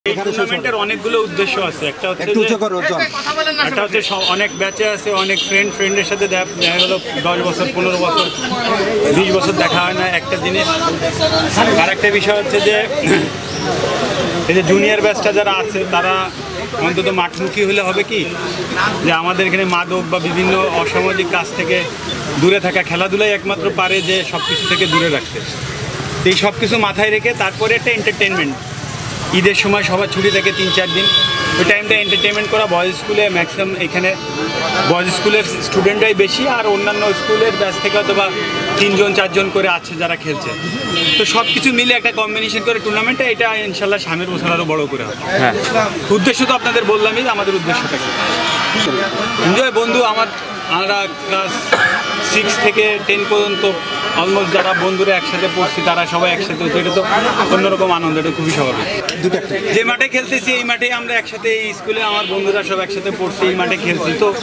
এই টুর্নামেন্টের অনেকগুলো উদ্দেশ্য আছে। একটা হচ্ছে অনেক ব্যাচে আছে, অনেক ফ্রেন্ডের সাথে দেখা গেলো 10 বছর 15 বছর 20 বছর দেখা হয় না একটা জিনিস। আর একটা বিষয় হচ্ছে যে এই যে জুনিয়র ব্যাচটা যারা আছে তারা অন্তত মাঠমুখী হলে হবে কি যে আমাদের এখানে মাদক বা বিভিন্ন অসামাজিক কাজ থেকে দূরে থাকা, খেলাধুলাই একমাত্র পারে যে সব কিছু থেকে দূরে রাখতে। এই সব কিছু মাথায় রেখে তারপরে একটা এন্টারটেনমেন্ট, ঈদের সময় সবার ছুটি থাকে 3-4 দিন, ওই টাইমটা এন্টারটেনমেন্ট করা। বয়েজ স্কুলে ম্যাক্সিমাম এখানে বয়েজ স্কুলের স্টুডেন্টরাই বেশি, আর অন্যান্য স্কুলের ব্যাচ থেকে হয়তো বা 3-4 জন করে আছে যারা খেলছে। তো সব কিছু মিলে একটা কম্বিনেশন করে টুর্নামেন্টটা, এটা ইনশাল্লাহ সামনের বছর আরও বড়ো করে হবে। হ্যাঁ, উদ্দেশ্য তো আপনাদের বললামই, আমাদের উদ্দেশ্যটা কি এনজয়। বন্ধু আমরা ক্লাস 6 থেকে 10 পর্যন্ত অলমোস্ট যারা বন্ধুরা একসাথে পড়ছি তারা সবাই একসাথে হচ্ছে, এটা তো অন্যরকম আনন্দ, এটা খুবই স্বাভাবিক। যে মাঠে খেলতেছি এই মাঠেই আমরা একসাথে, এই স্কুলে আমার বন্ধুরা সব একসাথে পড়ছি, এই মাঠে খেলছি। তো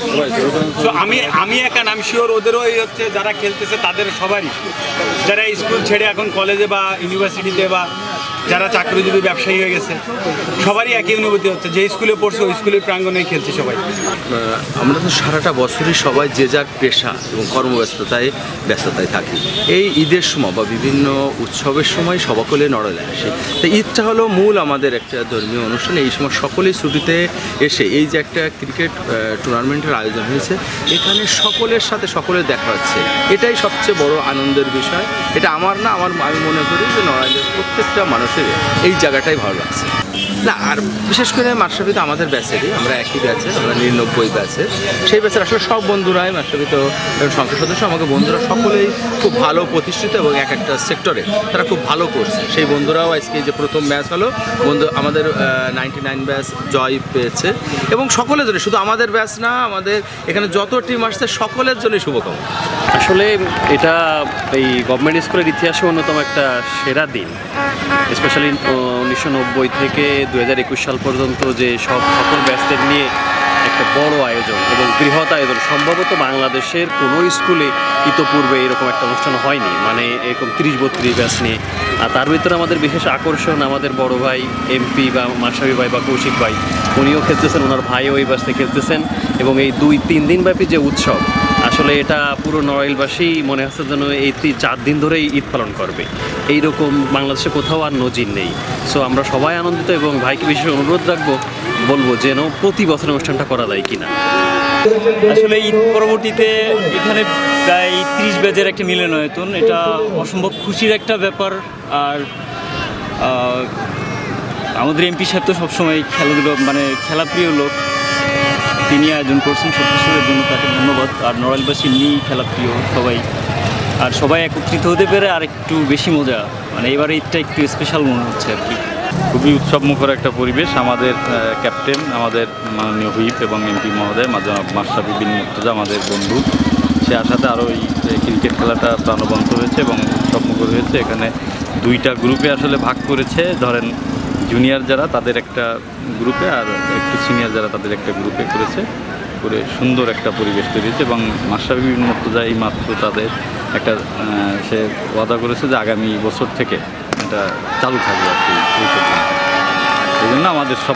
আমি একা নাম শিওর ওদেরও এই হচ্ছে যারা খেলতেছে তাদের সবারই, যারা স্কুল ছেড়ে এখন কলেজে বা ইউনিভার্সিটিতে বা যারা চাকরিজীবী ব্যবসায়ী হয়ে গেছে, সবারই একই অনুভূতি হচ্ছে যে স্কুলে পড়ছে ওই স্কুলের প্রাঙ্গণেই খেলছে সবাই। আমরা তো সারাটা বছরই সবাই যে যার পেশা এবং কর্মব্যস্ততায় থাকি। এই ঈদের সময় বা বিভিন্ন উৎসবের সময় সকলে নড়ালে আসে। তো ঈদটা হলো মূল আমাদের একটা ধর্মীয় অনুষ্ঠান। এই সময় সকলেই ছুটিতে এসে এই যে একটা ক্রিকেট টুর্নামেন্টের আয়োজন হয়েছে, এখানে সকলের সাথে সকলের দেখা হচ্ছে, এটাই সবচেয়ে বড় আনন্দের বিষয়। এটা আমার না, আমি মনে করি যে নড়াইলের প্রত্যেকটা মানুষের এই জায়গাটাই ভালো লাগছে না। আর বিশেষ করে মাশরাফিতে আমাদের ব্যাচেরই, আমরা একই ব্যাচের, আমরা 99 ব্যাচের। সেই ব্যাচের আসলে সব বন্ধুরাই, মাশরাফিত সংসদ সদস্য, আমাকে বন্ধুরা সকলেই খুব ভালো প্রতিষ্ঠিত এবং এক একটা সেক্টরে তারা খুব ভালো করছে। সেই বন্ধুরাও আজকে যে প্রথম ম্যাচ হলো, আমাদের 99 ব্যাচ জয় পেয়েছে এবং সকলের জন্য, শুধু আমাদের ব্যাচ না, আমাদের এখানে যত টিম আসছে সকলের জন্যই শুভকামনা। আসলে এটা এই গভর্নমেন্ট স্কুলের ইতিহাসে অন্যতম একটা সেরা দিন, স্পেশালি 1990 থেকে 2021 সাল পর্যন্ত যে সকল ব্যাচদের নিয়ে একটা বড় আয়োজন এবং বৃহৎ আয়োজন। সম্ভবত বাংলাদেশের কোনো স্কুলে ইতোপূর্বে এরকম একটা অনুষ্ঠান হয়নি, মানে এরকম 30-32 ব্যাচ নিয়ে। আর তার ভিতরে আমাদের বিশেষ আকর্ষণ আমাদের বড় ভাই এমপি বা মাশরাফি ভাই বা কৌশিক ভাই, উনিও খেলতেছেন, ওনার ভাইও এই ব্যাচে খেলতেছেন। এবং এই 2-3 দিন ব্যাপী যে উৎসব, আসলে এটা পুরো নড়াইলবাসী মনে হচ্ছে যেন এই 4 দিন ধরেই ঈদ পালন করবে। এইরকম বাংলাদেশে কোথাও আর নজির নেই। সো আমরা সবাই আনন্দিত এবং ভাইকে বিশেষ অনুরোধ বলবো যেন প্রতি বছর অনুষ্ঠানটা করা যায় কিনা। আসলে ঈদ পরবর্তীতে এখানে প্রায় 30 ব্যাচের একটা মিলনায়তন, এটা অসম্ভব খুশির একটা ব্যাপার। আর আমাদের এমপি সাহেব তো সবসময় খেলাধুলো, মানে খেলাপ্রিয় লোক, তিনি আয়োজন করছেন সব কিছুর জন্য, তাকে ধন্যবাদ। আর নড়াইলবাসী এমনি খেলাপ্রিয় সবাই, আর সবাই একত্রিত হতে পেরে আর একটু বেশি মজা, মানে এবারে ঈদটা একটু স্পেশাল মনে হচ্ছে আর কি। খুবই উৎসবমুখর একটা পরিবেশ। আমাদের ক্যাপ্টেন, আমাদের মাননীয় হুইপ এবং এমপি মহোদয় মাশরাফি বিন মুর্তজা আমাদের বন্ধু, সে আসাতে আরও এই ক্রিকেট খেলাটা প্রাণবন্ত হয়েছে এবং উৎসবমুখর হয়েছে। এখানে 2টা গ্রুপে আসলে ভাগ করেছে, ধরেন জুনিয়র যারা তাদের একটা গ্রুপে আর একটু সিনিয়র যারা তাদের একটা গ্রুপে করে সুন্দর একটা পরিবেশ তৈরি হয়েছে। এবং মাশরাফি বিন মুর্তজা এই মাত্র তাদের একটা সে ওয়াদা করেছে যে আগামী বছর থেকে এটা চালু থাকবে আর কি। এই জন্য আমাদের সব